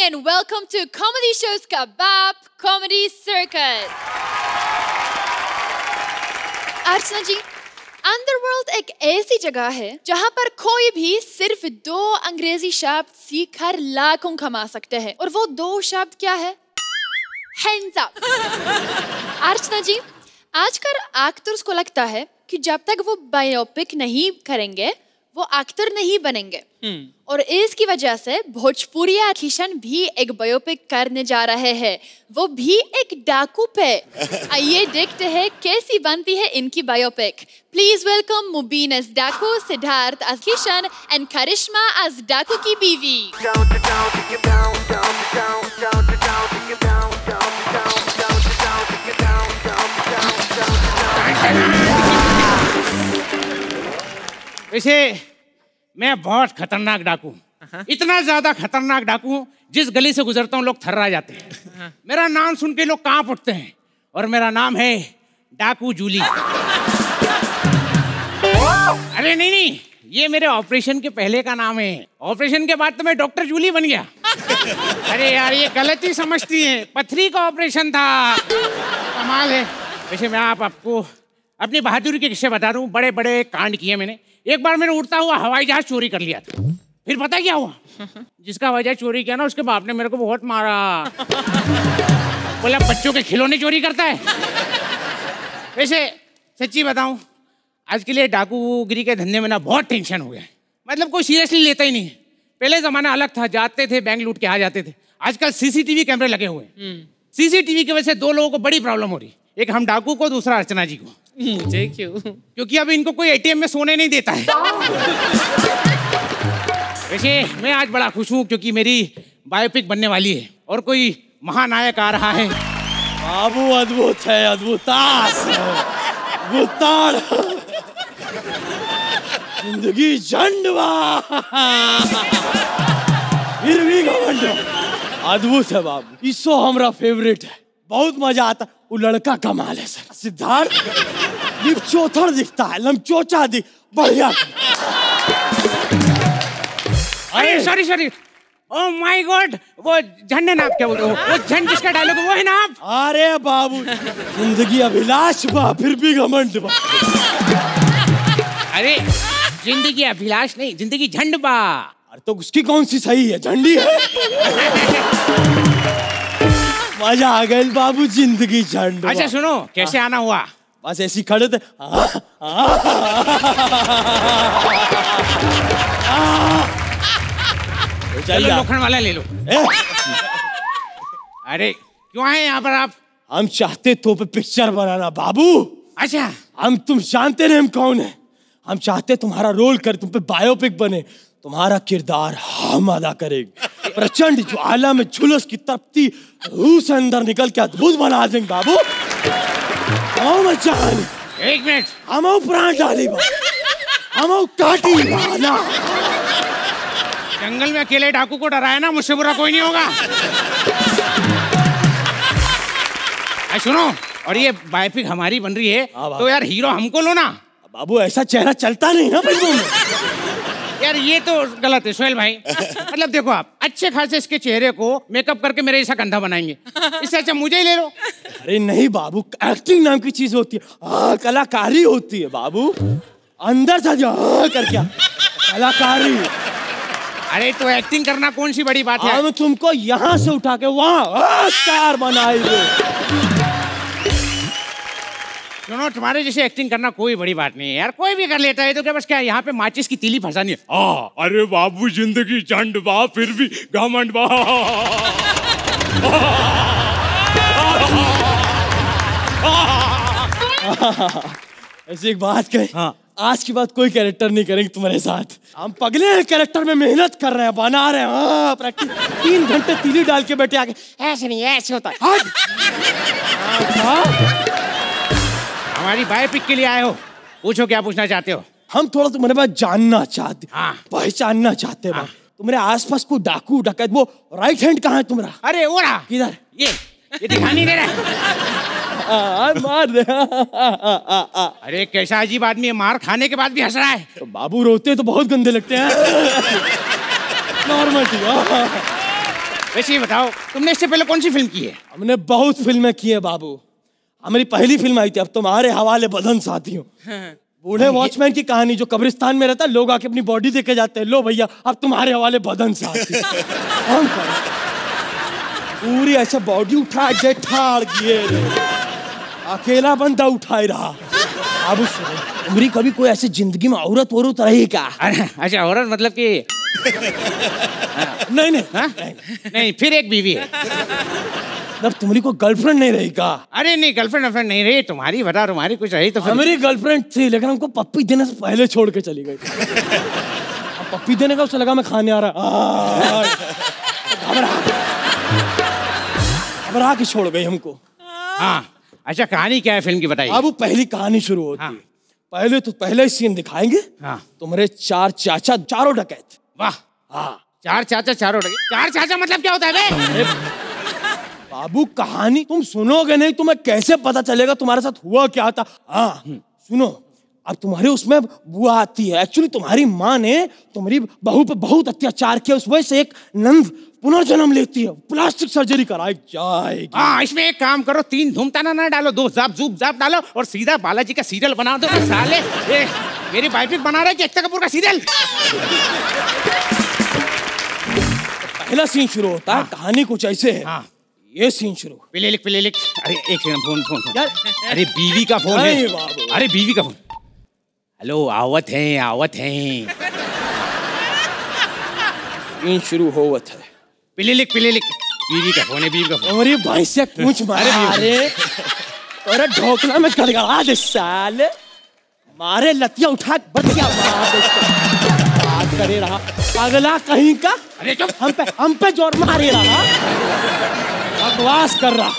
and welcome to Comedy Shows Kabab Comedy Circuit. Archana ji, underworld एक ऐसी जगह है जहाँ पर कोई भी सिर्फ 2 अंग्रेजी शब्द सीखकर लाखों कमा सकते हैं, और वो 2 शब्द क्या है? Hands up. अर्चना जी, आजकल एक्टर्स को लगता है कि जब तक वो बायोपिक नहीं करेंगे वो एक्टर नहीं बनेंगे, और इसकी वजह से भोजपुरिया किशन भी एक बायोपिक करने जा रहे हैं, वो भी एक डाकू पे। आइए देखते हैं कैसी बनती है इनकी biopic. Please welcome Mubeen as डाकू, Siddharth as Kishan and Karishma as डाकू की बीवी। वैसे मैं बहुत खतरनाक डाकू, इतना ज्यादा खतरनाक डाकू जिस गली से गुजरता हूँ लोग थर्रा जाते हैं। मेरा नाम सुन के लोग कांप उठते हैं, और मेरा नाम है डाकू जूली। अरे नहीं, ये मेरे ऑपरेशन के पहले का नाम है। ऑपरेशन के बाद तो मैं डॉक्टर जूली बन गया। अरे यार, ये गलती समझती है, पथरी का ऑपरेशन था। कमाल है। वैसे मैं आपको अपनी बहादुरी के किस्से बता दूं। बड़े बड़े कांड किए मैंने। एक बार मैंने उड़ता हुआ हवाई जहाज चोरी कर लिया था। फिर पता क्या हुआ? जिसका हवाई जहाज चोरी किया ना, उसके बाप ने मेरे को बहुत मारा। बोला बच्चों के खिलौने चोरी करता है। वैसे सच्ची बताऊं, आज के लिए डाकूगिरी के धंधे में ना बहुत टेंशन हो गया। मतलब कोई सीरियसली लेता ही नहीं। पहले जमाना अलग था, जाते थे बैंक लूट के आ जाते थे। आजकल सीसीटीवी कैमरे लगे हुए हैं। सीसीटीवी की वजह से 2 लोगों को बड़ी प्रॉब्लम हो रही। एक हम डाकू को, दूसरा अर्चना जी को। मुझे क्यों? क्योंकि अब इनको कोई एटीएम में सोने नहीं देता है। वैसे मैं आज बड़ा खुश हूँ क्योंकि मेरी बायोपिक बनने वाली है और कोई महानायक आ रहा है। बाबू अद्भुत है, अद्भुतास भूताड़ जिंदगी झंडवा फिर भी घमंड। अद्भुत है बाबू, इसो हमरा फेवरेट है, बहुत मजा आता। वो लड़का कमाल है सर। सिद्धार्थ चौथर दिखता है, लमचोचा दिख बढ़िया। अरे सॉरी, ओह माय गॉड, वो झंड है ना आप? क्या बोल रहे हो? वो झंड जिसका डायलॉग है वो है ना आप? अरे बाबू, जिंदगी अभिलाष बा फिर भी घमंड बा। अरे जिंदगी अभिलाष नहीं, जिंदगी झंड बा। अरे तो उसकी कौन सी सही है? झंडी है। मजा आ गई बाबू, जिंदगी झंड। अच्छा सुनो, कैसे आना हुआ? बस ऐसी खड़े थे। चलो लोखंड वाला ले लो। अरे क्यों आए यहाँ पर आप? हम चाहते तो पे पिक्चर बनाना बाबू। अच्छा, हम तुम जानते नहीं हम कौन है। हम चाहते तुम्हारा रोल कर, तुम पे बायोपिक बने, तुम्हारा किरदार हम अदा करेंगे। प्रचंड ज्वाला में झुलस की तपती रूह से अंदर निकल के अद्भुत बना देंगे बाबू। एक मिनट, हम प्राण डाली बा, हम काटी ना। जंगल में अकेले डाकू को डराया ना, मुझसे बुरा कोई नहीं होगा। सुनो, और ये बायोपिक हमारी बन रही है तो यार हीरो हमको लो ना। बाबू ऐसा चेहरा चलता नहीं ना फिल्मों में। यार ये तो गलत है सोहेल भाई। मतलब देखो, आप अच्छे खासे इसके चेहरे को मेकअप करके मेरे ऐसा कंधा बनाएंगे, इससे अच्छा मुझे ही ले लो। अरे नहीं बाबू, एक्टिंग नाम की चीज होती है, कलाकारी होती है बाबू। अंदर से करके कलाकारी। अरे तो एक्टिंग करना कौन सी बड़ी बात है? हम तुमको यहाँ से उठा के वहाँ स्टार बनाएंगे। सुनो, तुम्हारे जैसे एक्टिंग करना कोई बड़ी बात नहीं है यार, कोई भी कर लेता है। तो क्या बस क्या यहाँ पे माचिस की तीली फंसानी है? अरे बाबू, जिंदगी झंड बा फिर भी घमंड बा। ऐसी एक बात कही। हाँ। आज के बाद कोई कैरेक्टर नहीं करेंगे तुम्हारे साथ। हम पगले कैरेक्टर में मेहनत कर रहे हैं, बना रहे हैं। प्रैक्टिस 3 घंटे तीली डाल के बैठे आगे। ऐसे नहीं, ऐसे होता है। हमारी बायोपिक के लिए आए हो, पूछो क्या पूछना चाहते हो? हम थोड़ा तुम्हारे पास जानना चाहते, पहचानना चाहते हैं। तुम्हारे आसपास कोई डाकू डकैत, वो राइट हैंड कहाँ है तुम्हारा? अरे वो रहा। किधर? ये दिखाई नहीं दे रहा। मार दे। अरे कैसा अजीब आदमी है, मार खाने के बाद भी हंस रहा है। तो बाबू रोते तो बहुत गंदे लगते हैं। नॉर्मल। वैसे ये बताओ, तुमने इससे पहले कौन सी फिल्म की है? हमने बहुत फिल्में की है बाबू। हमारी पहली फिल्म आई थी अब तुम्हारे हवाले बदन साथियों। बूढ़े वॉचमैन की कहानी, जो कब्रिस्तान में रहता है, लोग आके अपनी बॉडी देके जाते हैं, लो भैया अब तुम्हारे हवाले बदन साथी। हम पूरी ऐसे बॉडी उठा के ठाड़ किए, अकेला बंदा उठाए रहा। अब तुम्हारी कभी कोई ऐसी जिंदगी में औरत रही क्या? अच्छा, औरत मतलब कि नहीं नहीं, नहीं, फिर एक बीवी है। मतलब तुम्हारी कोई गर्लफ्रेंड नहीं रही का? अरे नहीं, गर्लफ्रेंड नहीं रही तुम्हारी, बता तुम्हारी कुछ रही तो फिर। हमारी गर्लफ्रेंड थी, लेकिन हमको पप्पी देने से पहले छोड़ के चली गई। अब पप्पी देने का उसे लगा मैं खाने आ रहा, घबरा के छोड़ गई हमको। हाँ, अच्छा कहानी क्या है फिल्म की बताइए। अब पहली कहानी शुरू होती है। पहले तो पहले सीन दिखाएंगे। तुम्हारे 4 चाचा, चारों डकैत। वाह। हाँ, 4 चाचा चारों डकैत। 4 चाचा मतलब क्या होता है बे? बाबू कहानी तुम सुनोगे नहीं, तुम्हें कैसे पता चलेगा तुम्हारे साथ हुआ क्या था? हाँ सुनो, अब तुम्हारे उसमें बुआ आती है। एक्चुअली तुम्हारी माँ ने तुम्हारी बहू पे बहुत अत्याचार किया, उस वजह से एक नंद पुनर्जन्म लेती है, प्लास्टिक सर्जरी कराई जाएगी। हाँ, इसमें एक काम करो, 3 धूमताना ना डालो, 2 जाप जूप जाप डालो और सीधा बालाजी का सीरियल बना दो। साले मेरी बायोपिक बना रहा है कि एकता कपूर का सीरियल। पहला सीन शुरू होता है, कहानी कुछ ऐसे है। हाँ। ये सीन शुरू। पिले लिख। अरे एक सेकंड, फोन। अरे बीवी का फोन है। अरे बीवी का फोन। हेलो, आवत हैं। सीन शुरू होवत है। पिले लिख। बीवी का फोन है। अरे भाई से कुछ मारे। अरे ढोकला में गड़गड़ा दे साले, मारे लतिया उठा बतिया बात करे रहा अगला कहीं का। अरे चुप, हम पे जोर मारे रहा, बकवास कर रहा।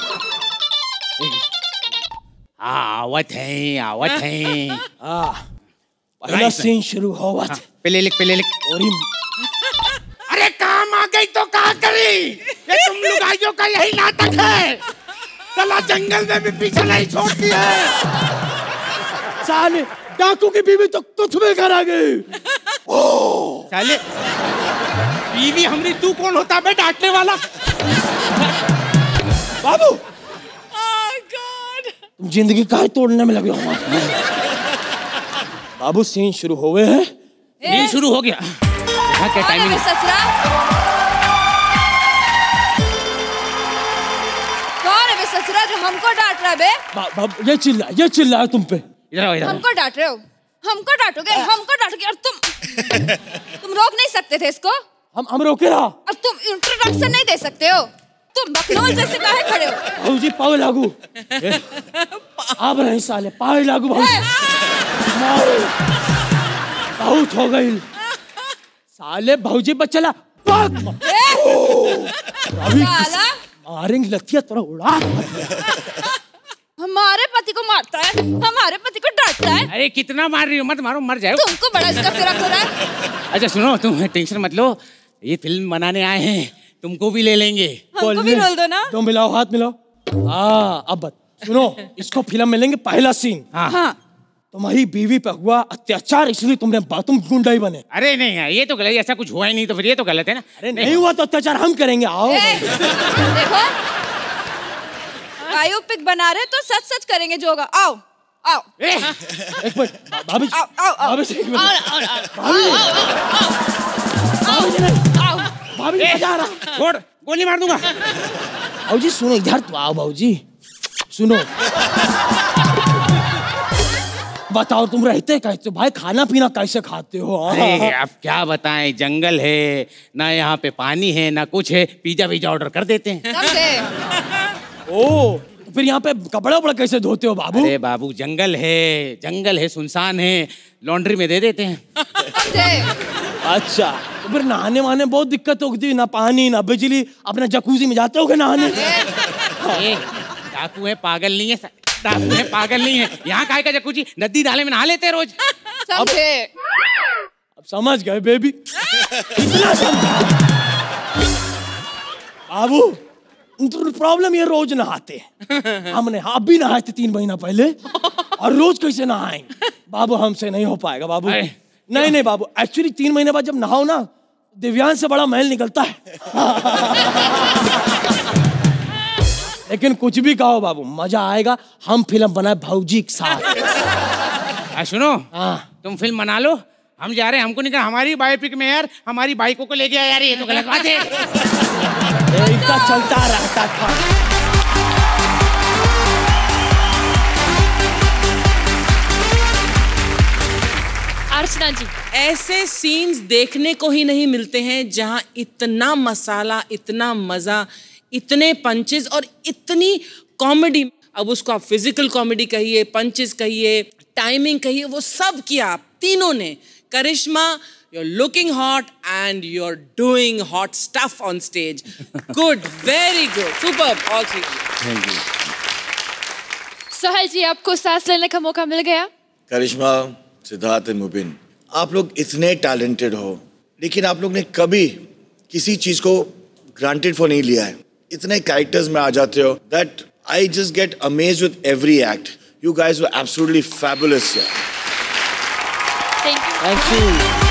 आवत हैं। पहला सीन शुरू होवत। पिले लिख। और अरे काम आ गई तो क्या करी? ये तुम लुगाइयों का यही नाटक है। चला जंगल में भी पीछे नहीं छोड़ती है। साले डाकू की बीवी तो तुझ में घर आ गई। साले बीवी हमारी, तू कौन होता है डांटने वाला? बाबू तुम जिंदगी काहे तोड़ने में लगे हो? बाबू सीन शुरू हुए है। सीन शुरू हो गया। क्या टाइमिंग है? कौन है बे ससुरा जो हमको डांट रहा है बे? ये चिल्ला है तुम पे। इधर आओ। हमको डांट रहे हो? हमको डांटोगे और तुम रोक नहीं सकते थे इसको? हम रोके रहा। और तुम इंट्रोडक्शन नहीं दे सकते हो? तुम बकलोल जैसे काहे खड़े हो? भाऊजी पाव लागू। अब नहीं साले, पाव लागू भाऊजी। बहुत हो गई साले, भाऊजी बचला मारेंगे लतिया तोरा उड़ा। हमारे पति को मारता है, हमारे पति को डांटता है। अरे कितना मार रही हो, मत मारो, मर जाओ। तुमको बड़ा इसका फिरक हो रहा है। अच्छा सुनो, तुम टेंशन मत लो, ये फिल्म बनाने आए हैं, तुमको भी ले लेंगे। हमको भी रोल दो ना। तुम मिलाओ, हाथ मिलाओ। हाँ अब सुनो, इसको फिल्म में लेंगे। पहला सीन। हाँ। तुम्हारी बीवी पे हुआ अत्याचार, इसलिए तुम गुंडा ही बने। अरे नहीं यार, ये तो गलत, ऐसा कुछ हुआ ही नहीं, तो फिर ये तो गलत है ना। अरे नहीं हुआ तो अत्याचार हम करेंगे। आओ देखो, बायोपिक बना रहे तो सच सच करेंगे जो होगा। आओ एक मिनट भाभी, भाभी मजा आ रहा। छोड़, गोली मार दूंगा। भाऊजी सुनो, इधर तो आओ। भाऊजी सुनो, बताओ तुम रहते कैसे भाई, खाना पीना कैसे खाते हो? अरे अब क्या बताएं, जंगल है ना, यहाँ पे पानी है ना कुछ है, पिज्जा ऑर्डर कर देते हैं। ओ फिर यहाँ पे कपड़ा वपड़ा कैसे धोते हो बाबू? अरे बाबू जंगल है, सुनसान है, लॉन्ड्री में दे देते हैं। अच्छा, तो फिर नहाने वहाने बहुत दिक्कत होती है, ना पानी ना बिजली, अपना जकूजी में जाते होगे नहाने? डाकू है, पागल नहीं है, डाकू है, पागल नहीं है। यहाँ काहे का जकूजी, नदी नाले में नहा लेते हैं रोज। अब समझ गए बेबी, इतना समझा। बाबू प्रॉब्लम ये रोज नहाते हैं। हमने अब भी नहाए थे 3 महीना पहले, और रोज कैसे नहाएंगे बाबू? हमसे नहीं हो पाएगा बाबू। नहीं बाबू, एक्चुअली 3 महीने बाद जब नहाओ ना, दिव्यांश से बड़ा महल निकलता है। लेकिन कुछ भी कहो बाबू, मजा आएगा। हम फिल्म बनाए भौजी के साथ। सुनो, हाँ तुम फिल्म बना लो, हम जा रहे हैं। हमको नहीं कहा हमारी बायोपिक में यार हमारी बाइकों को ले गया यार, ये तो गलत बात है। इनका चलता रहता था। अर्चना जी, ऐसे सीन्स देखने को ही नहीं मिलते हैं जहां इतना मसाला, इतना मजा, इतने पंचेस और इतनी कॉमेडी। अब उसको आप फिजिकल कॉमेडी कहिए, पंचेस कहिए, टाइमिंग कहिए, वो सब किया आप तीनों ने। करिश्मा, you're looking hot and you're doing hot stuff on stage. Good, very good, superb, all three. Thank you. Sohail जी, आपको सांस लेने का मौका मिल गया। करिश्मा, सिद्धार्थ और मुबिन, आप लोग इतने टैलेंटेड हो, लेकिन आप लोग ने कभी किसी चीज को ग्रांटेड फॉर नहीं लिया है। इतने कैरेक्टर्स में आ जाते हो that I just get amazed with every act. You guys were absolutely fabulous here. Thank you.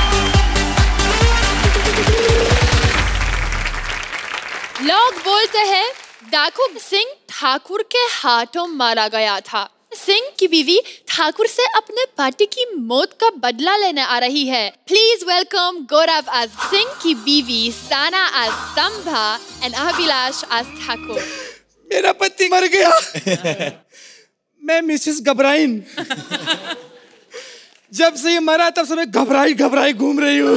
लोग बोलते हैं डाकू सिंह ठाकुर के हाथों मारा गया था। सिंह की बीवी ठाकुर से अपने पति की मौत का बदला लेने आ रही है। Please welcome Gaurav as Singh की बीवी, Sana as Sambha and Abhilash as Thakur. मेरा पति मर गया। मैं मिसेस घबराइन। जब से ये मरा तब से मैं घबराई घूम रही हूँ।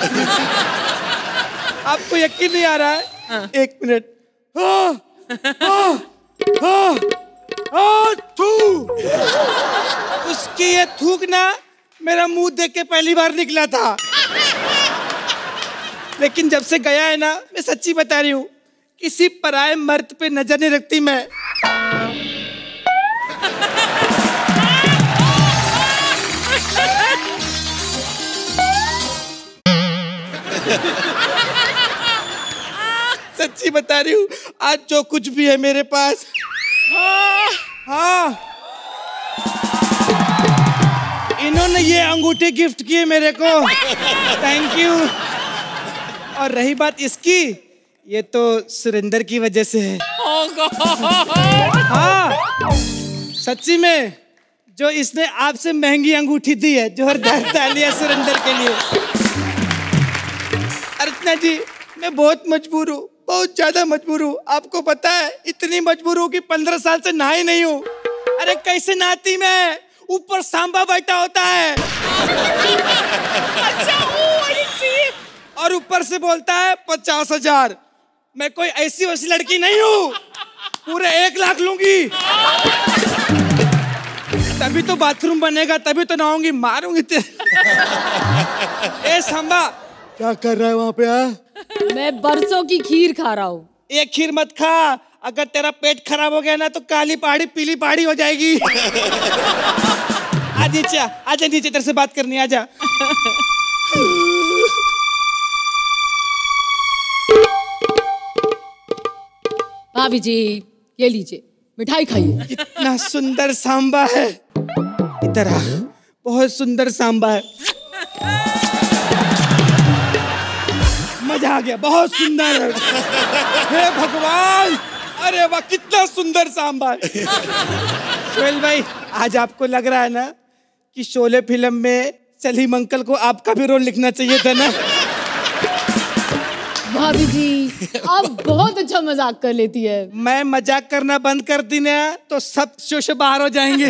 आपको यकीन नहीं आ रहा है? एक मिनट। थू। उसकी ये थूक ना मेरा मुंह देख के पहली बार निकला था, लेकिन जब से गया है ना, मैं सच्ची बता रही हूँ, किसी पराये मर्द पे नजर नहीं रखती मैं। सच्ची बता रही हूँ, आज जो कुछ भी है मेरे पास, हाँ, इन्होंने ये अंगूठी गिफ्ट की है मेरे को। Thank you. और रही बात इसकी, ये तो सुरेंद्र की वजह से है। हाँ, सच्ची में जो इसने आपसे महंगी अंगूठी दी है, जोरदार तालियां सुरेंद्र के लिए। अर्चना जी, मैं बहुत मजबूर हूँ, बहुत ज्यादा मजबूर हूँ। आपको पता है, इतनी मजबूर हूँ कि 15 साल से नहाई नहीं हूँ। अरे कैसे नहाती मैं? ऊपर सांबा बैठा होता है। और ऊपर से बोलता है 50,000। मैं कोई ऐसी वैसी लड़की नहीं हूँ, पूरे 1 लाख लूंगी। तभी तो बाथरूम बनेगा, तभी तो नहाऊंगी, मारूंगी ए सांबा, क्या कर रहा है वहां पे? मैं बरसों की खीर खा रहा हूँ। एक खीर मत खा, अगर तेरा पेट खराब हो गया ना तो काली पहाड़ी पीली पहाड़ी हो जाएगी। आ नीचे, आजा नीचे, तेरे से बात करनी, आजा। भाभी जी, ये लीजिए, मिठाई खाइए। इतना सुंदर सांबा है, इधर आ, बहुत सुंदर सांबा है। मजा आ गया, बहुत सुंदर है। हे भगवान, अरे वाह, कितना सुंदर सांबा है। सोहेल भाई, आज आपको लग रहा है ना कि शोले फिल्म में सलीम अंकल को आपका भी रोल लिखना चाहिए था ना? भाभी जी, आप बहुत अच्छा मजाक कर लेती है। मैं मजाक करना बंद कर दी ना तो सब शो से बाहर हो जाएंगे।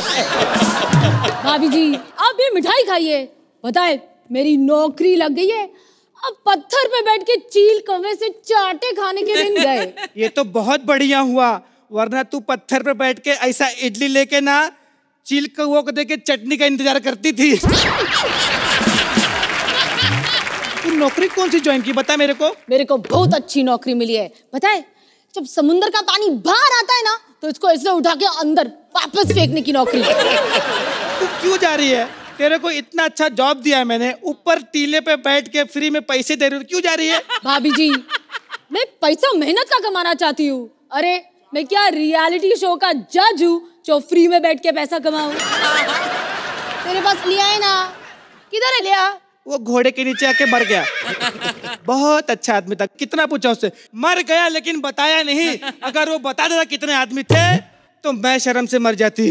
भाभी जी, आप ये मिठाई खाइए। बताए, मेरी नौकरी लग गई है। अब पत्थर पे बैठ के चील कौवे से चाटे खाने के दिन गए। ये तो बहुत बढ़िया हुआ, वरना तू पत्थर पे बैठ के ऐसा इडली लेके ना चील कौवे को देके चटनी का इंतजार करती थी। तू नौकरी कौन सी ज्वाइन की, बता मेरे को। मेरे को बहुत अच्छी नौकरी मिली है। पता है, जब समुद्र का पानी बाहर आता है ना, तो इसको इसलिए उठा के अंदर वापस फेंकने की नौकरी। तू क्यों जा रही है? तेरे को इतना अच्छा जॉब दिया है मैंने, ऊपर टीले पे बैठ के फ्री में पैसे दे रही हूँ, क्यों जा रही है? भाभी जी, मैं पैसा मेहनत का कमाना चाहती हूँ। अरे मैं क्या रियलिटी शो का जज हूँ जो फ्री में बैठ के पैसा कमाऊँ? तेरे पास लिया है ना? किधर है लिया? वो घोड़े के नीचे आके मर गया। बहुत अच्छा आदमी था, कितना पूछा उससे, मर गया लेकिन बताया नहीं। अगर वो बता देता कितने आदमी थे तो मैं शर्म से मर जाती।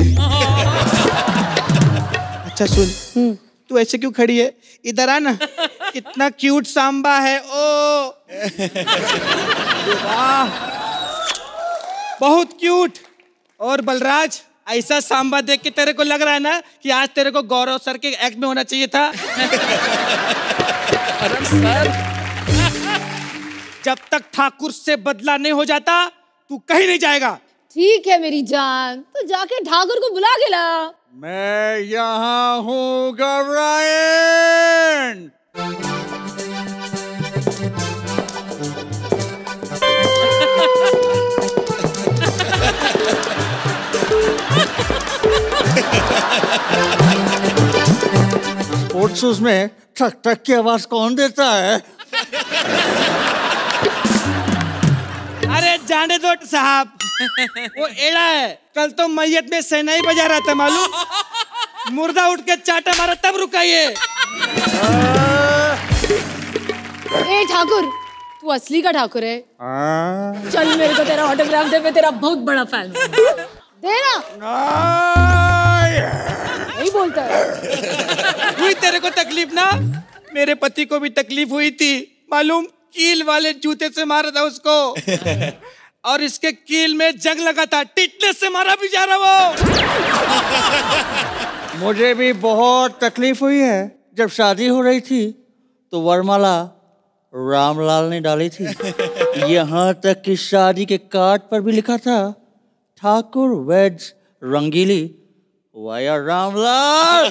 अच्छा सुन, तू ऐसे क्यों खड़ी है, इधर आ ना, कितना क्यूट सांबा है। ओ वाह, बहुत क्यूट। और बलराज, ऐसा सांबा देख के तेरे को लग रहा है ना कि आज तेरे को गौरव सर के एक्ट में होना चाहिए था। अरे सर, जब तक ठाकुर से बदला नहीं हो जाता तू कहीं नहीं जाएगा। ठीक है मेरी जान, तो जाके ठाकुर को बुला के ला। मैं यहाँ हूँ घबराएं। स्पोर्ट्स शूज में ठक ठक की आवाज कौन देता है? अरे जाने दो साहब, वो एड़ा है। कल तो मैयत में शहनाई बजा रहा था मालूम, मुर्दा उठ के चाटा मारा तब रुका ये। ए ठाकुर, तू असली का ठाकुर है? चल मेरे को तेरा ऑटोग्राफ दे, मैं तेरा बहुत बड़ा फैन हूँ। दे ना। नहीं बोलता है। हुई तेरे को तकलीफ ना, मेरे पति को भी तकलीफ हुई थी मालूम, कील वाले जूते से मारा था उसको। और इसके कील में जंग लगा था, टिटनेस से मारा भी जा रहा वो। मुझे भी बहुत तकलीफ हुई है। जब शादी हो रही थी तो वरमाला रामलाल ने डाली थी। यहाँ तक कि शादी के कार्ड पर भी लिखा था, ठाकुर वेड्स रंगीली वाया रामलाल।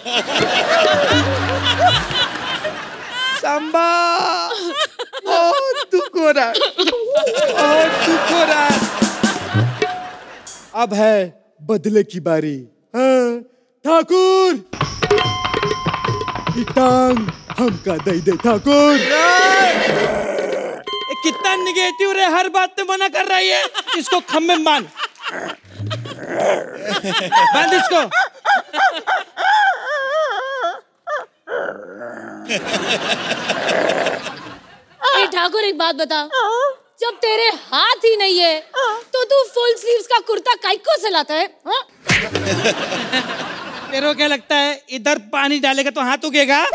सांबा, बहुत दुख हो रहा है, बहुत दुख हो रहा है। अब है बदले की बारी। हाँ, ठाकुर, ये टांग हमका दे दे ठाकुर। कितना निगेटिव रे, हर बात पे मना कर रही है। इसको खम्भे में बांध, बांध इसको। ए ठाकुर, एक बात बता, जब तेरे हाथ ही नहीं है तो तू फुल स्लीव्स का कुर्ता काइको से लाता है? तेरे को क्या लगता है इधर पानी डालेगा तो हाथ उगेगा?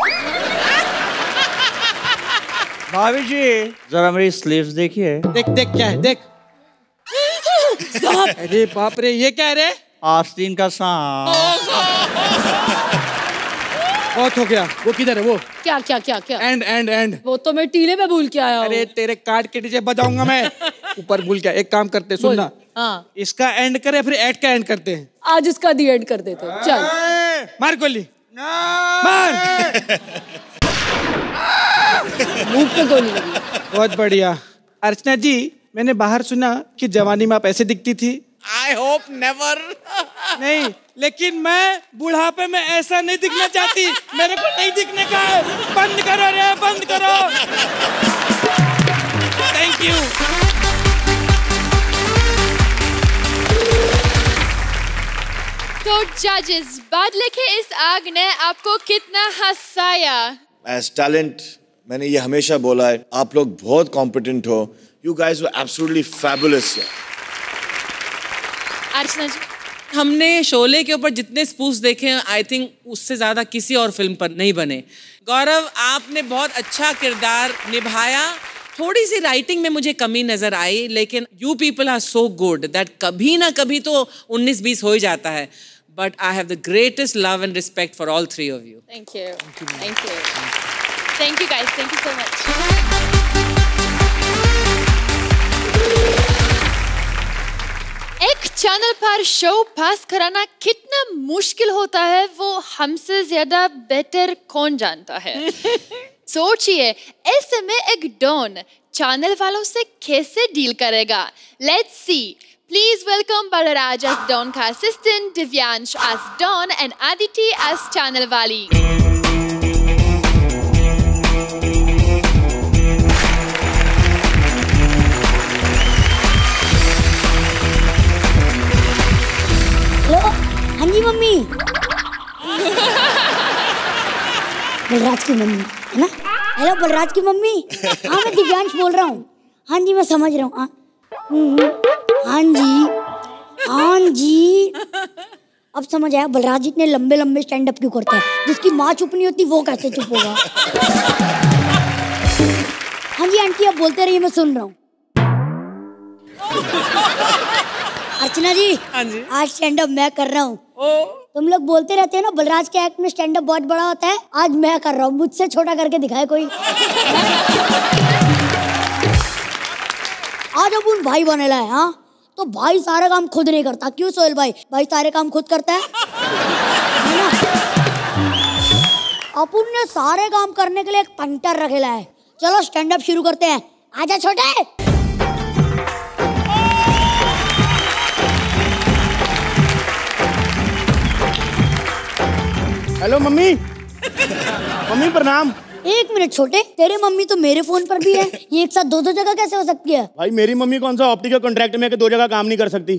भाभी जी, जरा मेरी स्लीव्स देखिए। देख देख, क्या है देख। अरे बाप रे, ये क्या है रे? आस्तीन का सांप। बहुत हो गया। वो किधर है वो? क्या क्या क्या क्या? And and and. वो तो मैं टीले में भूल के आया हूँ। अरे तेरे कार्ड के नीचे बजाऊंगा मैं। ऊपर भूल गया। एक काम करते, सुनना। हाँ। इसका एंड करे फिर एड का एंड करते हैं। आज इसका दी एंड कर देते हैं। चल मार गोली, मार। मुंह पे गोली लगी। बहुत बढ़िया। अर्चना जी, मैंने बाहर सुना कि जवानी में आप ऐसे दिखती थी। I hope never. नहीं, लेकिन मैं बुढ़ापे में ऐसा नहीं दिखना चाहती। मेरे को नहीं दिखने का है। बंद करो रे, बंद करो। Thank you. तो जजेस, बादले के इस आग ने आपको कितना हंसाया? एज टैलेंट मैंने ये हमेशा बोला है, आप लोग बहुत कॉम्पिटेंट हो। You guys were absolutely fabulous. Archana ji, हमने शोले के ऊपर जितने स्पूफ देखे हैं, आई थिंक उससे ज्यादा किसी और फिल्म पर नहीं बने। गौरव, आपने बहुत अच्छा किरदार निभाया। थोड़ी सी राइटिंग में मुझे कमी नजर आई, लेकिन you people are so good that कभी ना कभी तो 19-20 हो ही जाता है। But I have the greatest love and respect for all three of you. Thank you, thank you, thank you guys, thank you so much. एक चैनल पर शो पास कराना कितना मुश्किल होता है, वो हमसे ज्यादा बेटर कौन जानता है। सोचिए, ऐसे में एक डॉन चैनल वालों से कैसे डील करेगा। Let's see. Please welcome Balraj as don का assistant, Divyansh as don and Aditi as channel वाली। हेलो, हाँ जी मम्मी। बलराज की मम्मी है ना? हेलो बलराज की मम्मी। हाँ मैं दिव्यांश बोल रहा हूँ। हाँ जी मैं समझ रहा हूँ। हाँ जी हाँ जी अब समझ आया बलराज इतने लंबे लंबे स्टैंड अप क्यों करता है। जिसकी माँ चुप नहीं होती वो कैसे चुप होगा। हाँ जी आंटी आप बोलते रहिए मैं सुन रहा हूँ। अर्चना जी, हाँ जी। आज स्टैंड अप मैं कर रहा हूँ। तुम लोग बोलते रहते हैं ना बलराज के एक्ट में स्टैंड अप बहुत बड़ा होता है, आज मैं कर रहा हूँ। मुझसे छोटा करके दिखाए कोई। आज अब उन भाई बनेला है। हाँ तो भाई सारा काम खुद नहीं करता। क्यों सोहेल भाई? भाई सारे काम खुद करता है ना? अपन ने सारे काम करने के लिए एक पंटर रखेला है। चलो स्टैंड अप शुरू करते हैं। आजा छोटे। Hello mummy. मम्मी प्रणाम। एक मिनट छोटे, तेरे मम्मी तो मेरे फोन पर भी है, ये एक साथ दो दो जगह कैसे हो सकती है? भाई मेरी मम्मी कौन सा ऑप्टिकल कॉन्ट्रैक्ट में है कि दो जगह काम नहीं कर सकती।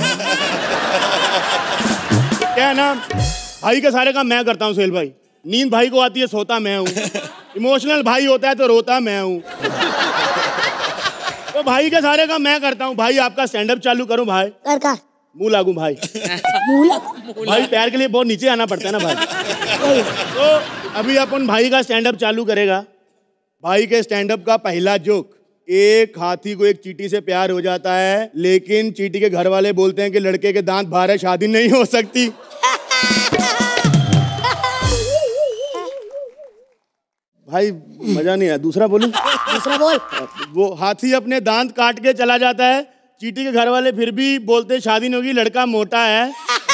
क्या है ना, भाई के सारे काम मैं करता हूँ सोहेल भाई। नींद भाई को आती है, सोता मैं हूँ। इमोशनल भाई होता है तो रोता मैं हूँ। तो भाई के सारे काम मैं करता हूँ। भाई आपका स्टैंड अप चालू करूँ भाई? कर मुंह लागू भाई। मुंह लागू भाई पैर के लिए बहुत नीचे आना पड़ता है ना भाई। तो अभी अपन भाई का स्टैंड अप चालू करेगा। भाई के स्टैंड अप का पहला जोक, एक हाथी को एक चींटी से प्यार हो जाता है, लेकिन चींटी के घर वाले बोलते हैं कि लड़के के दांत बाहर है, शादी नहीं हो सकती। भाई मजा नहीं आया, दूसरा बोलूं? दूसरा बोल। वो हाथी अपने दांत काट के चला जाता है, चींटी के घर वाले फिर भी बोलते शादी नहीं होगी, लड़का मोटा है।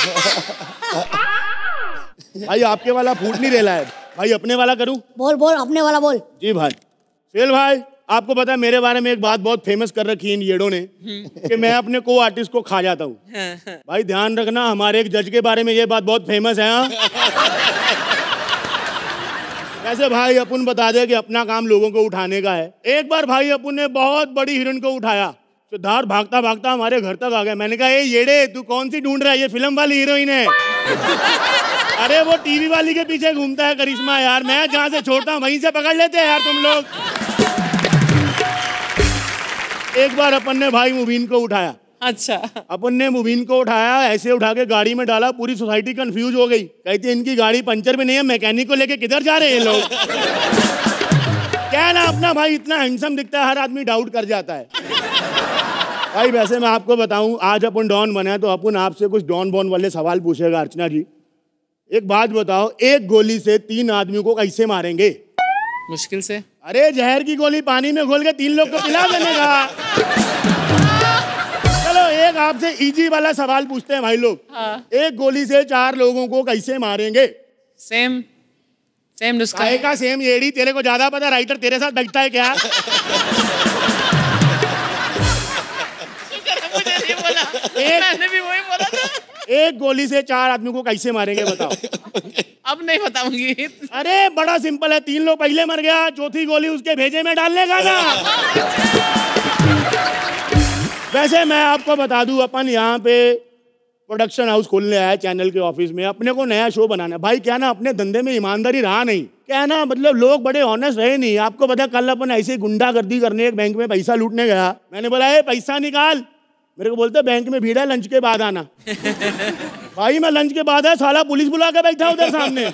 भाई आपके वाला फूट नहीं रेला है भाई, अपने वाला करूं? बोल बोल अपने वाला बोल। जी भाई। सोहेल भाई आपको पता है मेरे बारे में एक बात बहुत फेमस कर रखी है इन येड़ों ने कि मैं अपने को आर्टिस्ट को खा जाता हूँ। भाई ध्यान रखना, हमारे एक जज के बारे में ये बात बहुत फेमस है। हाँ वैसे भाई अपन बता दे कि अपना काम लोगों को उठाने का है। एक बार भाई अपन ने बहुत बड़ी हिरन को उठाया, सिद्धार्थ भागता भागता हमारे घर तक आ गया। मैंने कहा ए येड़े तू कौन सी ढूंढ रहा है? ये फिल्म वाली हीरोइन है। अरे वो टीवी वाली के पीछे घूमता है करिश्मा यार, मैं जहाँ से छोड़ता हूँ वहीं से पकड़ लेते हैं यार तुम लोग। एक बार अपन ने भाई मुबीन को उठाया। अच्छा। अपन ने मुबीन को उठाया, ऐसे उठा के गाड़ी में डाला, पूरी सोसाइटी कंफ्यूज हो गई। कहती इनकी गाड़ी पंचर में नहीं है, मैकेनिक को लेके किधर जा रहे हैं लोग। क्या है ना, अपना भाई इतना हैंडसम दिखता है, हर आदमी डाउट कर जाता है। भाई वैसे मैं आपको बताऊं, आज अपन डॉन बने तो अपन आपसे कुछ डॉन बॉन वाले सवाल पूछेगा। अर्चना जी एक बात बताओ, एक गोली से 3 आदमियों को कैसे मारेंगे? मुश्किल से। अरे जहर की गोली पानी में घोल के 3 लोग को पिला देने का। चलो एक आपसे इजी वाला सवाल पूछते हैं भाई लोग। हाँ। एक गोली से 4 लोगों को कैसे मारेंगे? सेम नुस्खा का सेम येड़ी, तेरे को ज्यादा पता, राइटर तेरे साथ बैठता है क्या? मुझे नहीं बोला, मैंने भी वही बोला था। एक गोली से 4 आदमियों को कैसे मारेंगे बताओ? अब नहीं बताऊंगी। अरे बड़ा सिंपल है, 3 लोग पहले मर गया, चौथी गोली उसके भेजे में डालने का ना। वैसे मैं आपको बता दूं, अपन यहाँ पे प्रोडक्शन हाउस खोलने आया चैनल के ऑफिस में, अपने को नया शो बनाना है। भाई क्या ना, अपने धंधे में ईमानदारी रहा नहीं, क्या ना मतलब लोग बड़े ऑनेस्ट रहे नहीं। आपको पता, कल अपन ऐसे गुंडागर्दी करने एक बैंक में पैसा लूटने गया। मैंने बोला ए पैसा निकाल, मेरे को बोलते बैंक में भीड़ है, लंच के बाद आना। भाई मैं लंच के बाद है, साला पुलिस बुला के बैठा उधर सामने।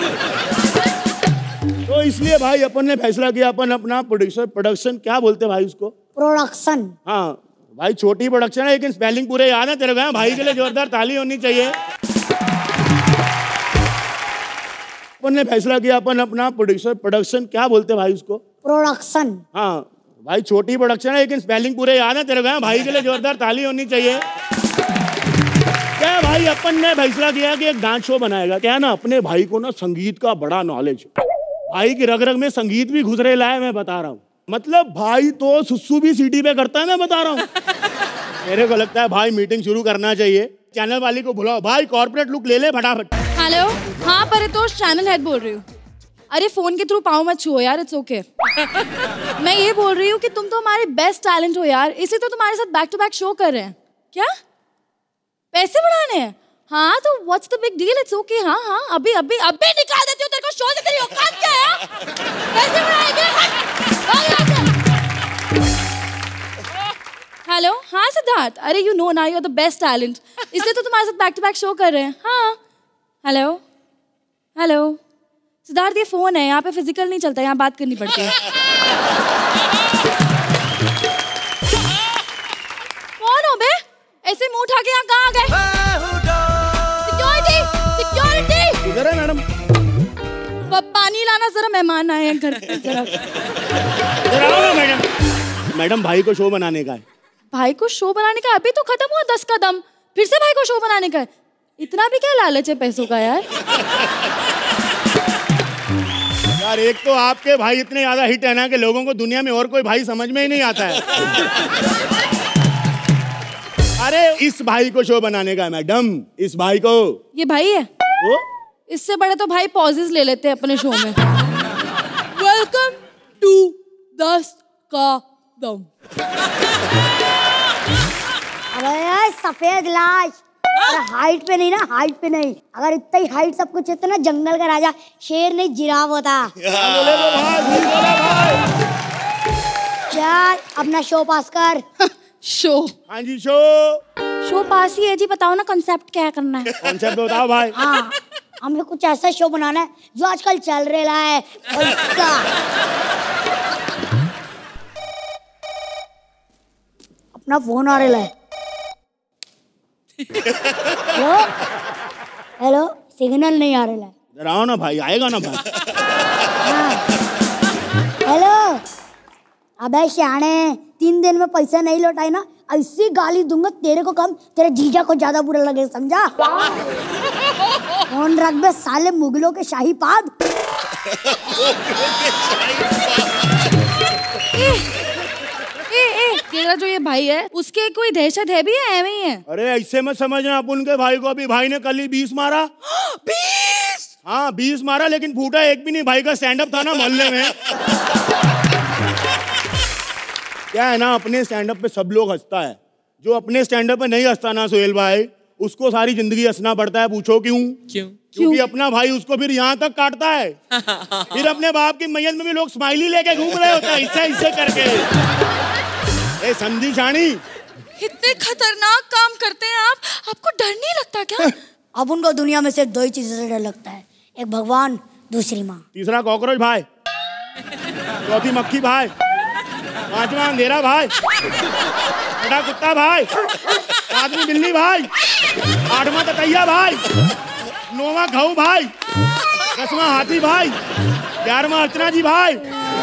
तो इसलिए भाई अपन ने फैसला किया, अपन अपना प्रोडक्शन क्या बोलते भाई उसको? प्रोडक्शन। हाँ भाई छोटी प्रोडक्शन है लेकिन स्पेलिंग पूरे याद है तेरे को। भाई के लिए जोरदार ताली होनी चाहिए। अपन ने फैसला किया, अपन अपना प्रोडक्शन क्या बोलते भाई उसको? प्रोडक्शन। हाँ भाई छोटी प्रोडक्शन है लेकिन स्पेलिंग पूरे याद है तेरे को। भाई के लिए जोरदार ताली होनी चाहिए। क्या भाई अपन ने फैसला किया कि एक डांस शो बनाएगा। क्या ना, अपने भाई को ना संगीत का बड़ा नॉलेज, भाई की रग रग में संगीत भी घुस रहा है, मैं बता रहा हूँ। मतलब भाई तो सुसु भी सीटी पे करता है, मैं बता रहा हूँ। मेरे को लगता है भाई मीटिंग शुरू करना चाहिए। चैनल वाली को बुलाओ, भाई कॉर्पोरेट लुक ले ले फटाफट। हेलो, हाँ परितोष चैनल हेड बोल रही हूँ। अरे फोन के थ्रू पाँव मत छुओ यार, इट्स ओके। मैं ये बोल रही हूँ कि तुम तो हमारे बेस्ट टैलेंट हो यार, इसी तो तुम्हारे साथ बैक टू बैक शो कर रहे हैं। क्या पैसे बढ़ाने हैं? हाँ तो what's the big deal, it's okay. हाँ हाँ अभी निकाल देती हूँ तेरे को शो से, तेरी औकात क्या है? पैसे बढ़ाएंगे सिद्धार्थ, अरे यू नो ना, you are the best talent, इसलिए तो तुम्हारे साथ बैक टू बैक शो कर रहे हैं। हाँ, हेलो हेलो सिद्धार्थ, ये फोन है, यहाँ पे फिजिकल नहीं चलता, यहाँ बात करनी पड़ती है। कौन हो बे? ऐसे मुंह उठा के यहाँ कहाँ आ गए? Security, security. इधर है मैडम। पानी लाना, जरा मेहमान आए हैं घर पे, जरा। इधर आओ ना मैडम। मैडम भाई को शो बनाने का है। भाई को शो बनाने का? अभी तो खत्म हुआ 10 कदम, फिर से भाई को शो बनाने का है? इतना भी क्या लालच है पैसों का यार? यार एक तो आपके भाई इतने ज्यादा हिट है ना कि लोगों को दुनिया में और कोई भाई समझ में ही नहीं आता है। अरे इस भाई को शो बनाने का है मैडम, इस भाई को। ये भाई है? वो? इससे बड़े तो भाई पॉजेस ले लेते हैं अपने शो में। वेलकम टू 10 कदम। अरे यार सफेद लाश, हाइट पे नहीं ना, हाइट पे नहीं। अगर इतना ही हाइट सब कुछ है तो ना जंगल का राजा शेर नहीं जिराफ होता। यार अपना शो पास कर। शो? हाँ जी शो। शो पास ही है जी, बताओ ना कंसेप्ट क्या करना है? कंसेप्ट बताओ भाई। हाँ, हमें कुछ ऐसा शो बनाना है जो आजकल चल रहा है। अपना फोन आ रहा है। हेलो हेलो, सिग्नल नहीं आ रहा है। इधर आओ ना भाई, आएगा ना भाई। हाँ। हेलो, अबे शाणे, 3 दिन में पैसा नहीं लौटाई ना, ऐसी गाली दूंगा तेरे को कम, तेरे जीजा को ज्यादा बुरा लगे, समझा? फोन रख बे साले मुगलों के शाही पाद। तेरा जो ये भाई है उसके कोई दहशत है भी है, ऐਵੇਂ ही है? अरे ऐसे मत समझना, आप उनके भाई को अभी भाई ने कल ही 20 मारा। 20? हाँ 20 मारा, लेकिन फूटा एक भी नहीं। भाई का स्टैंड अप था ना मोहल्ले में। क्या है ना, अपने स्टैंड अप पे सब लोग हंसता है, जो अपने स्टैंड अप पे नहीं हंसता ना सोहेल भाई, उसको सारी जिंदगी हंसना पड़ता है। पूछो क्यों? क्योंकि अपना भाई उसको फिर यहाँ तक काटता है। फिर अपने बाप की मैयत में भी लोग स्माइली लेके घूम रहे होते हैं, इससे करके। ए समझी शानी, इतने खतरनाक काम करते हैं आप, आपको डर नहीं लगता क्या? अब उनको दुनिया में सिर्फ 2 ही चीजों से डर लगता है, एक भगवान, दूसरी माँ। तीसरा कॉकरोच भाई, चौथी मक्खी भाई, 5वां अंधेरा भाई, 6वां कुत्ता भाई, 7वीं बिल्ली भाई, 8वां ततैया भाई, 9वां घऊ भाई, 10वां हाथी भाई, 11वां अर्चना जी भाई।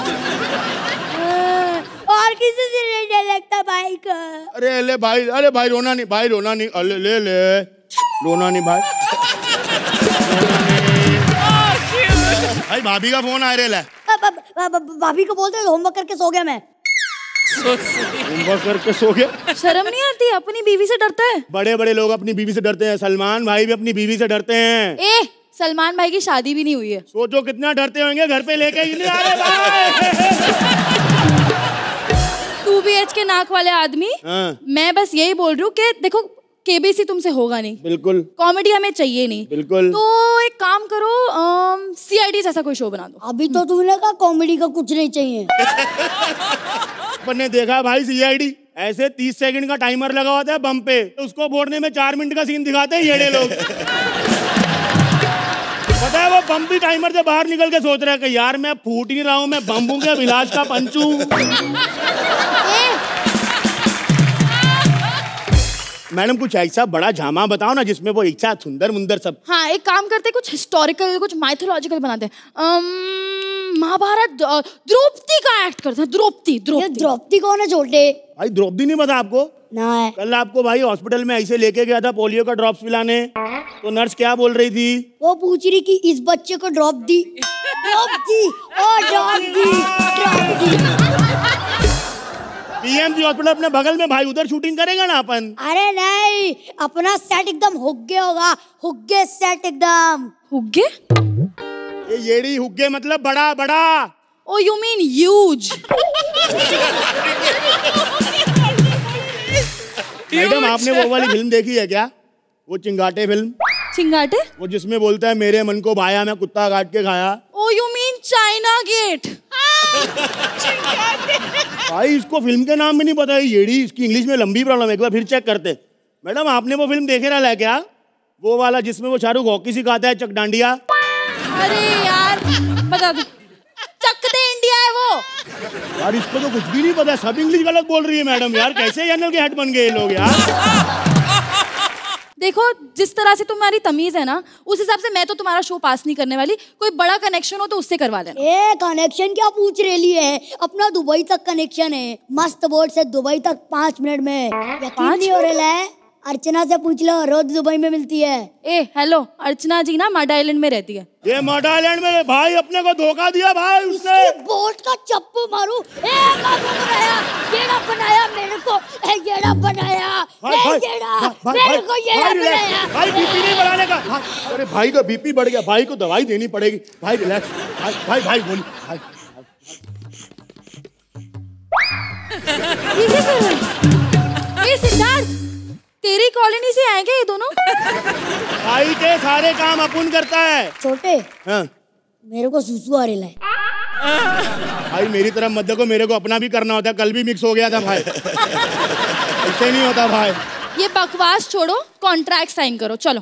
और किसी से नहीं डर लगता भाई का? अरे ले भाई, अरे भाई रोना नहीं, भाई रोना नहीं, अरे ले ले रोना नहीं भाई। भाई भाभी का फोन आ रहा है। भाभी को बोलते होमवर्क करके सो गया मैं। होमवर्क करके सो गया? शर्म नहीं आती? अपनी बीवी से डरता है? बड़े बड़े लोग अपनी बीवी से डरते हैं, सलमान भाई भी अपनी बीवी से डरते हैं। ए, सलमान भाई की शादी भी नहीं हुई है। सोचो कितना डरते होंगे, घर पे लेके ही नहीं आ रहे भाई। 2 BH के नाक वाले आदमी। हाँ। मैं बस यही बोल रही हूँ कि देखो केबीसी तुमसे होगा नहीं, बिल्कुल। कॉमेडी हमें चाहिए नहीं, बिल्कुल। तो एक काम करो, CID जैसा कोई शो बना दो। अभी तो तुमने कहा कॉमेडी का कुछ नहीं चाहिए। अपन ने देखा भाई CID, ऐसे 30 सेकंड का टाइमर लगा होता है बम पे, उसको बोलने में 4 मिनट का सीन दिखाते हैं येड़े लोग। पता है वो बम भी टाइमर से बाहर निकल के सोच रहा है कि यार मैं फूट नहीं रहा हूँ, मैं बम हूँ क्या, विलास का पंचू। मैडम कुछ ऐसा बड़ा झामा बताओ ना जिसमें वो इच्छा सुंदर मुंदर सब। हाँ, एक काम करते, कुछ हिस्टोरिकल, कुछ माइथोलॉजिकल बनाते हैं। महाभारत, द्रौपदी का एक्ट करते हैं। द्रौपदी कौन है छोटे? भाई द्रौपदी नहीं पता आपको? ना है। कल आपको भाई हॉस्पिटल में ऐसे लेके गया था पोलियो का ड्रॉप्स पिलाने, तो नर्स क्या बोल रही थी? वो पूछ रही कि इस बच्चे को ड्रॉप दी। PMG हॉस्पिटल अपने बगल में भाई, उधर शूटिंग करेगा ना अपन। अरे नहीं, अपना सेट एकदम हुग्गे होगा, हुग्गे सेट एकदम। हुग्गे? ये येड़ी हुग्गे मतलब बड़ा बड़ा। Oh, you mean huge? Madam आपने वो वाली फिल्म देखी है क्या, वो चिंगाटे फिल्म? चिंगाटे? वो जिसमें बोलता है मेरे मन को भाया, मैं कुत्ता काट के खाया। Oh, you mean China Gate? भाई इसको फिल्म के नाम में नहीं पता है, येड़ी, इसकी इंग्लिश में लंबी प्रॉब्लम है, एक बार फिर चेक करते। मैडम आपने वो फिल्म देखे ना क्या, वो वाला जिसमें वो शाहरुख हॉकी सिखाता है, चक डांडिया? अरे यार बता दो, चक दे इंडिया है वो। यार इसको तो कुछ भी नहीं पता, सब इंग्लिश गलत बोल रही है मैडम। यार कैसे चैनल के हेड बन गए ये लोग यार। देखो जिस तरह से तुम्हारी तमीज है ना, उस हिसाब से मैं तो तुम्हारा शो पास नहीं करने वाली। कोई बड़ा कनेक्शन हो तो उससे करवा लेना। ए कनेक्शन क्या पूछ रही है, अपना दुबई तक कनेक्शन है, मस्त बोर्ड से दुबई तक 5 मिनट में। यकीन नहीं हो रहा है, अर्चना से पूछ लो, रोज दुबई में मिलती है। ए हेलो, अर्चना जी ना माडा आइलैंड में रहती है। ये माडा आइलैंड में भाई अपने को धोखा दिया भाई उसने। बोट का चप्पू मारू, बनाया मेरे को, येड़ा बनाया, मेरे को येड़ा बनाया। भाई बीपी नहीं बढ़ाने का। अरे भाई का बीपी बढ़ गया, भाई को दवाई देनी पड़ेगी। भाई रिलैक्स, भाई भाई बोल। सिद्धार्थ, तेरी कॉलोनी से आएंगे ये दोनों? भाई के सारे काम अपुन करता है। छोटे हाँ। मेरे को सुसु आ रहा है। भाई मेरी तरफ मत देखो, मेरे को अपना भी करना होता है, कल भी मिक्स हो गया था भाई। ऐसे नहीं होता भाई। ये बकवास छोड़ो, कॉन्ट्रैक्ट साइन करो, चलो।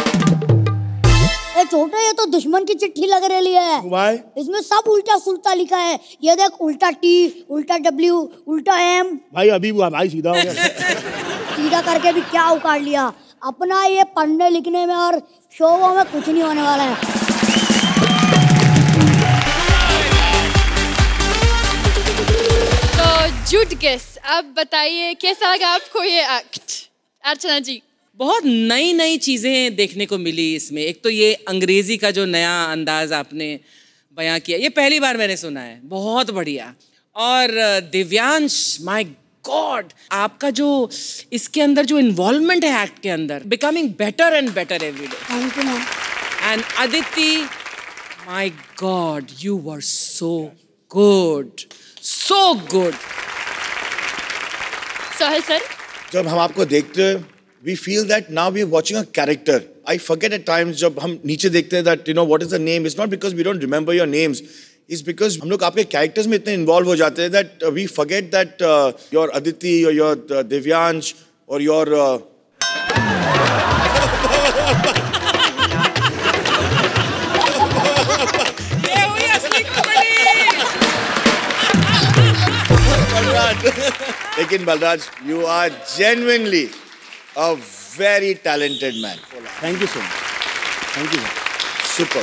ए छोटे, ये तो दुश्मन की चिट्ठी लग रही है भाई। इसमें सब उल्टा सुल्टा लिखा है। ये देख, उल्टा टी, उल्टा डब्ल्यू, उल्टा एम। भाई अभी हुआ भाई, सीधा हो गया। सीधा करके भी क्या उखाड़ लिया अपना। ये पढ़ने लिखने में और शो में कुछ नहीं होने वाला है। जुट गेस, अब बताइए कैसा लगा आपको ये एक्ट? अर्चना जी। बहुत नई नई चीज़ें देखने को मिली इसमें। एक तो ये अंग्रेजी का जो नया अंदाज आपने बयां किया, ये पहली बार मैंने सुना है, बहुत बढ़िया। और दिव्यांश, माय गॉड, आपका जो इसके अंदर जो इन्वॉल्वमेंट है एक्ट के अंदर, becoming better and better every day. Thank you ma'am. And Aditi, my god, you were so good, so good. Sohail sir, जब हम आपको देखते हैं, we feel that now we are watching a character. I forget at times जब हम नीचे देखते हैं that you know what is the name. It's not because we don't remember your names. It's because हम लोग आपके characters में इतने involve हो जाते हैं that we forget that your Aditi or your Divyansh or your लेकिन Balraj, you are genuinely a very talented man. Thank you so much. Thank you. Super.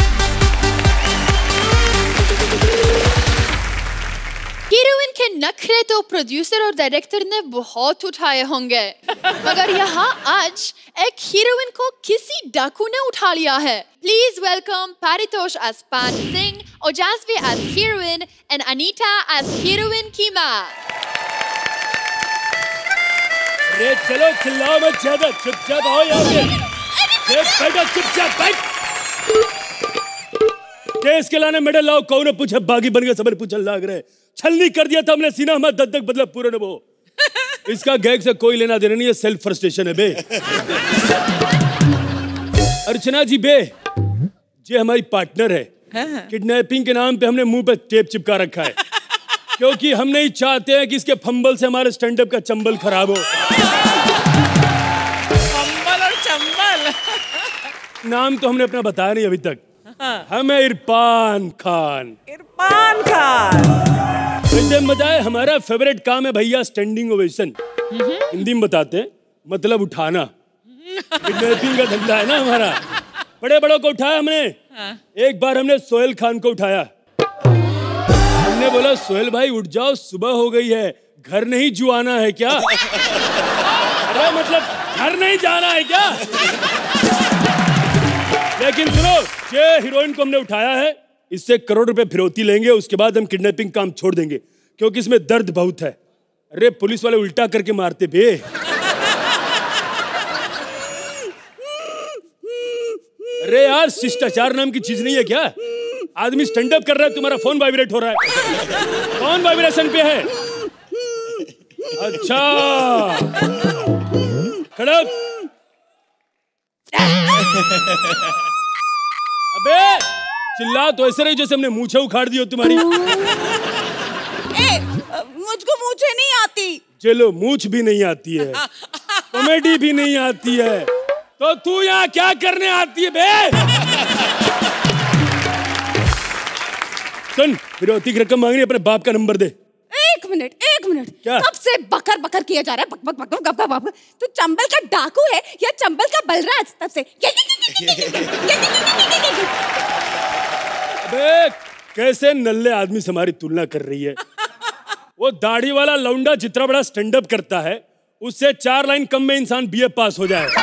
Heroine के नखरे तो प्रोड्यूसर और डायरेक्टर ने बहुत उठाए होंगे, मगर यहाँ आज एक हीरोइन को किसी डाकू ने उठा लिया है। Please welcome Paritosh as Paan Singh, Ojaswi as heroine and Anita as heroine की माँ। अरे चलो चिल्लाओ मत ज्यादा, चुपचाप आओ यहाँ पे। बैठो चुपचाप बैठ। केस के लाने मेडल लाओ, कौन ने पूछा बागी बन गए, सबने पूछा लाग रहे। छलनी कर दिया था हमने, सीना हमारा दद्दक बदला पूरे ने वो। इसका गैग से कोई लेना देना नहीं है, सेल्फ फ्रस्ट्रेशन है बे। अर्चना जी बे, ये हमारी पार्टनर है। किडनैपिंग के नाम पे हमने मुंह पे टेप चिपका रखा है, क्योंकि हम नहीं चाहते हैं कि इसके फंबल से हमारे स्टैंड अप का चंबल खराब हो। फंबल और चंबल नाम तो हमने अपना बताया नहीं अभी तक। हमें इरफान खान। इरफान खान। वैसे बताए, हमारा फेवरेट काम है भैया स्टैंडिंग ओवेशन। हिंदी में बताते हैं, मतलब उठाना। किडनैपिंग का धंधा है ना हमारा। बड़े बड़ों को उठाया हमने। एक बार हमने सोहेल खान को उठाया। हमने बोला सोहेल भाई उठ जाओ, सुबह हो गई है, घर नहीं जुआना है क्या? अरे मतलब घर नहीं जाना है क्या? लेकिन सुनो, ये हीरोइन को हमने उठाया है, इससे करोड़ रुपए फिरौती लेंगे, उसके बाद हम किडनैपिंग काम छोड़ देंगे, क्योंकि इसमें दर्द बहुत है। अरे पुलिस वाले उल्टा करके मारते बे। अरे यार शिष्टाचार नाम की चीज नहीं है क्या? आदमी स्टैंड अप कर रहा है, तुम्हारा फोन वाइब्रेट हो रहा है। कौन वाइब्रेशन पे है? अच्छा खड़ा। अबे चिल्ला तो ऐसे रही जैसे हमने मूंछें उखाड़ दी हो तुम्हारी। मुझको मूछें नहीं आती। चलो मूछ भी नहीं आती है, कॉमेडी भी नहीं आती है, तो तू यहाँ क्या करने आती है बे? सुन, फिरौती की रकम मांग रही, अपने बाप का नंबर दे। एक मिनट क्या? कब से बकर बकर किया जा रहा है? बक बक बक बक बक बक। तू चंबल का डाकू है या चंबल का बलराज? तब से अबे कैसे नल्ले आदमी से हमारी तुलना कर रही है? वो दाढ़ी वाला लौंडा जितना बड़ा स्टैंड अप करता है, उससे 4 लाइन कम में इंसान बीए पास हो जाए।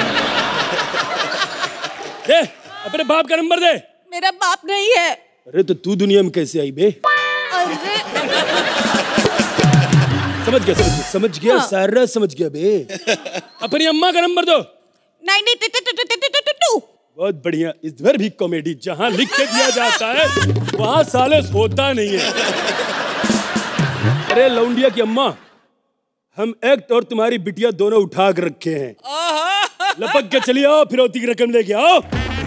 दे अपने बाप का नंबर दे। मेरा बाप नहीं है। अरे तो तू दुनिया में कैसे आई बे? समझ गया हाँ। सारा समझ गया बे। अपनी अम्मा का नंबर दो। 92। बहुत बढ़िया, इधर भी कॉमेडी, जहाँ लिख के दिया जाता है वहाँ साले होता नहीं है। अरे लौंडिया की अम्मा, हम एक्ट और तुम्हारी बिटिया दोनों उठा कर रखे हैं, लपक के चली आओ, फिरौती की रकम लेके आओ।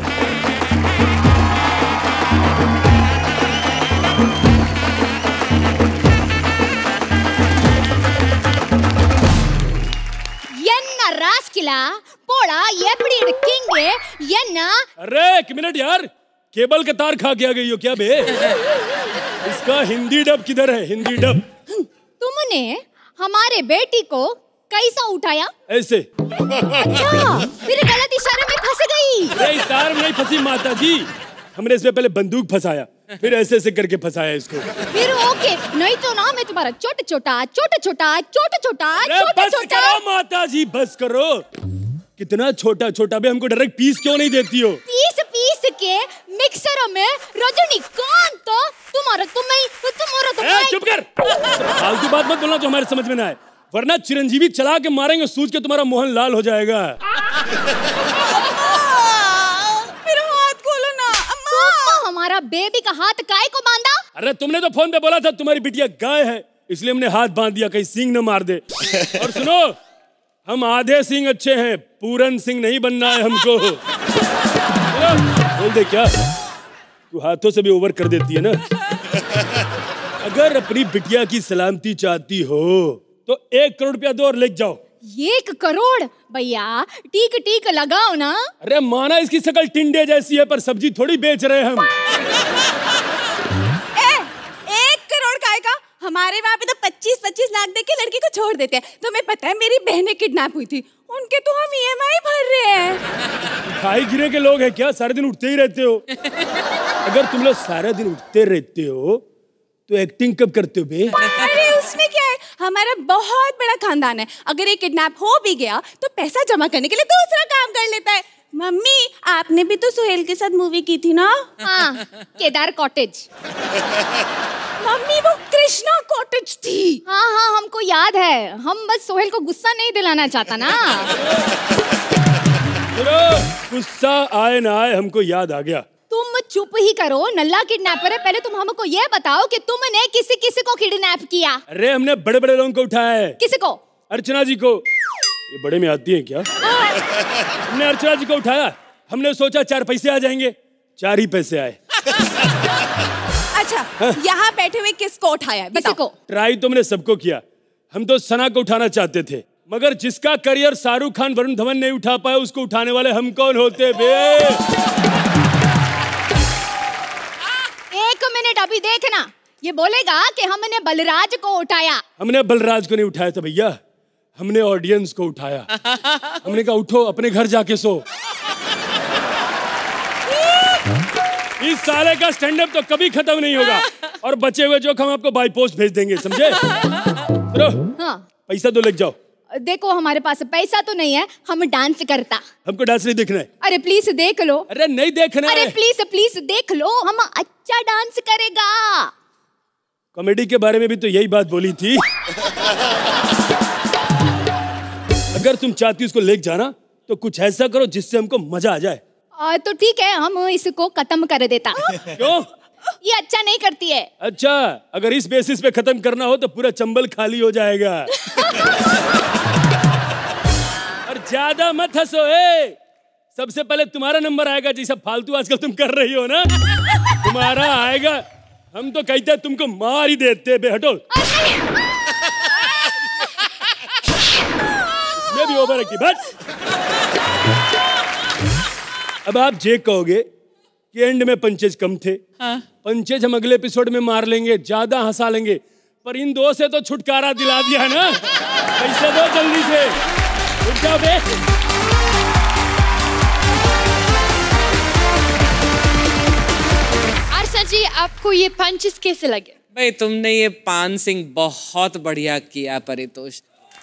ராஸ்கிலா போடா எப்படி இருக்கீங்க என்ன? अरे एक मिनट यार, केबल का तार खा के आ गई हो क्या बे? इसका हिंदी डब किधर है? हिंदी डब। तुमने हमारे बेटी को कैसा उठाया? ऐसे। अच्छा, फिर गलत इशारे में फंस गई। अरे इशारे में नहीं फंसी माता जी, हमने इसमें पहले बंदूक फंसाया, फिर ऐसे ऐसे करके फंसाया इसको। फिर ओके, नहीं तो ना मैं तुम्हारा छोटा छोटा बस करो माता जी, बस करो। कितना छोटा छोटा बे, हमको डायरेक्ट पीस क्यों नहीं देती हो? पीस के मिक्सर में रजनीकांत तो तुम्हारा चुप कर, फालतू बात मत बोलना जो हमारे समझ में ना आए, वरना चिरंजीवी चला के मारेंगे, सूझ के तुम्हारा मोहन लाल हो जाएगा। हमारा बेबी का हाथ काय को बांधा? अरे तुमने तो फोन पे बोला था तुम्हारी बिटिया गाय है, इसलिए हमने हाथ बांध दिया, कहीं सींग न मार दे। और सुनो, हम आधे सिंह अच्छे हैं, पूरन सिंह नहीं बनना है हमको। बोल दे क्या, तू हाथों से भी ओवर कर देती है ना। अगर अपनी बिटिया की सलामती चाहती हो तो 1 करोड़ रुपया दो और ले जाओ। 1 करोड़? भैया टीक लगाओ ना। अरे माना इसकी शकल टिंडे जैसी है, पर सब्जी थोड़ी बेच रहे हैं हम। 1 करोड़ का? हमारे वहाँ पे तो 25-25 लाख दे के लड़की को छोड़ देते हैं। तुम्हें पता है मेरी बहनें किडनैप हुई थी, उनके तो हम EMI भर रहे हैं। खाई गिरे के लोग हैं क्या? सारे दिन उठते ही रहते हो। अगर तुम लोग सारा दिन उठते रहते हो तो एक्टिंग कब करते हो बे? अरे उसमें क्या है, हमारा बहुत बड़ा खानदान है। अगर ये किडनैप हो भी गया तो पैसा जमा करने के लिए दूसरा काम कर लेता है। मम्मी, आपने भी तो सुहेल के साथ मूवी की थी ना? हाँ, केदार कॉटेज। मम्मी वो कृष्णा कॉटेज थी। हाँ हमको याद है, हम बस सोहेल को गुस्सा नहीं दिलाना चाहता ना। गुस्सा आए ना आए, हमको याद आ गया। तुम चुप ही करो, नल्ला किडनैपर है। पहले तुम हमको ये बताओ कि तुमने किसी को किडनैप किया? अरे हमने बड़े बड़े लोगों को उठाया है। किसी को? अर्चना जी को। ये बड़े में आती है क्या? हमने अर्चना जी को उठाया, हमने सोचा 4 पैसे आ जाएंगे, 4 ही पैसे आए। अच्छा, यहाँ बैठे हुए किसको उठाया? किसको? ट्राई तो हमने सबको किया, हम तो सना को उठाना चाहते थे, मगर जिसका करियर शाहरुख खान वरुण धवन नहीं उठा पाया, उसको उठाने वाले हम कौन होते बे? 1 मिनट, अभी देखना, ये बोलेगा कि हमने बलराज को उठाया। हमने बलराज को नहीं उठाया था भैया, हमने ऑडियंस को उठाया। हमने कहा उठो, अपने घर जाके सो। इस साले का स्टैंड अप तो कभी खत्म नहीं होगा, और बचे हुए जोक हम आपको बाय पोस्ट भेज देंगे, समझे? हाँ। पैसा तो ले जाओ। देखो हमारे पास पैसा तो नहीं है, हम डांस करता। हमको डांस नहीं देखना है। अरे प्लीज देख लो। अरे नहीं देखना है। अरे प्लीज देख लो, हम अच्छा डांस करेगा। कॉमेडी के बारे में भी तो यही बात बोली थी। अगर तुम चाहती उसको ले जाना तो कुछ ऐसा करो जिससे हमको मजा आ जाए। तो ठीक है, हम इसको खत्म कर देता। क्यों? ये अच्छा नहीं करती है। अच्छा, अगर इस बेसिस पे खत्म करना हो तो पूरा चंबल खाली हो जाएगा। और ज्यादा मत हंसो। सबसे पहले तुम्हारा नंबर आएगा, जैसा फालतू आजकल तुम कर रही हो ना, तुम्हारा आएगा। हम तो कहते तुमको मार ही देते बे, हटो। ये भी ओवर की बात। अब आप ये कहोगे कि एंड में पंचेज कम थे। हाँ। पंचेज हम अगले एपिसोड में मार लेंगे, ज्यादा हंसा लेंगे, पर इन दो से तो छुटकारा दिला दिया है ना। पैसे दो जल्दी से, उठ जाओ बे। अर्चना जी, आपको ये पंचेस कैसे लगे? भाई तुमने ये पान सिंह बहुत बढ़िया किया Paritosh.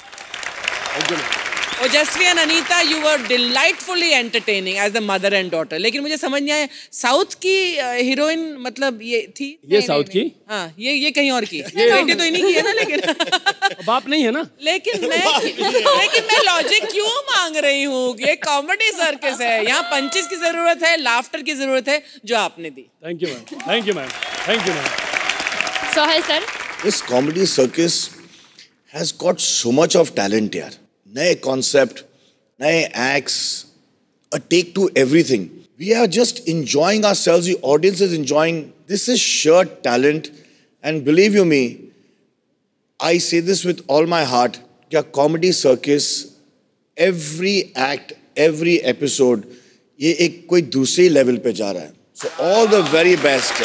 Ojaswi and Anita, you were delightfully entertaining as the mother and daughter. लेकिन मुझे समझ नहीं आया, साउथ की हीरोइन मतलब ये थी? ये साउथ की? हाँ, ये कहीं और की। बेटी तो इन्हीं की है ना, लेकिन बाप नहीं है ना। लेकिन मैं लॉजिक क्यों मांग रही हूँ? ये कॉमेडी सर्कस है, यहाँ पंचेस की जरूरत है, लाफ्टर की जरूरत है, जो आपने दी। Thank you ma'am, thank you ma'am, thank you ma'am. Sohail sir, This comedy circus has got so much of talent यार। नए कॉन्सेप्ट, नए acts, a take to everything. We are just enjoying ourselves. The audience is enjoying. This is sheer talent, and believe you me, I say this with all my heart. क्या comedy circus, every act, every episode, ये एक कोई दूसरे level पे जा रहा है. So all the very best.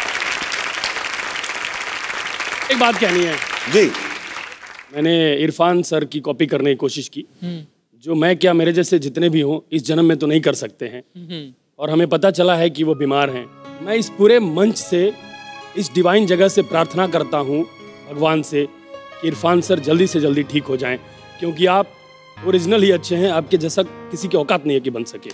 एक बात कहनी है जी। मैंने इरफान सर की कॉपी करने की कोशिश की, जो मैं क्या मेरे जैसे जितने भी हों इस जन्म में तो नहीं कर सकते हैं, और हमें पता चला है कि वो बीमार हैं। मैं इस पूरे मंच से, इस डिवाइन जगह से प्रार्थना करता हूँ भगवान से कि इरफान सर जल्दी से जल्दी ठीक हो जाएं, क्योंकि आप ओरिजिनल ही अच्छे हैं, आपके जैसा किसी की औकात नहीं है कि बन सके।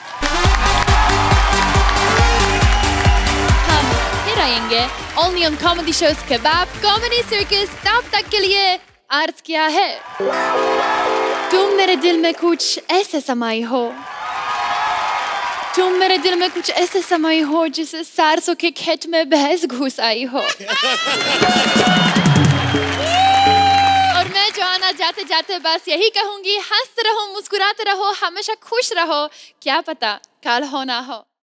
हम फिर आएंगे ओनली ऑन कॉमेडी शोज कबाब कॉमेडी सर्कस। तब तक के लिए अर्ज क्या है, तुम मेरे दिल में कुछ ऐसे समाई हो, तुम मेरे दिल में कुछ ऐसे समाई हो जिसे सरसों के खेत में भैंस घुस आई हो। और मैं जोआना जाते जाते बस यही कहूंगी, हंसते रहो, मुस्कुराते रहो, हमेशा खुश रहो, क्या पता कल हो ना हो।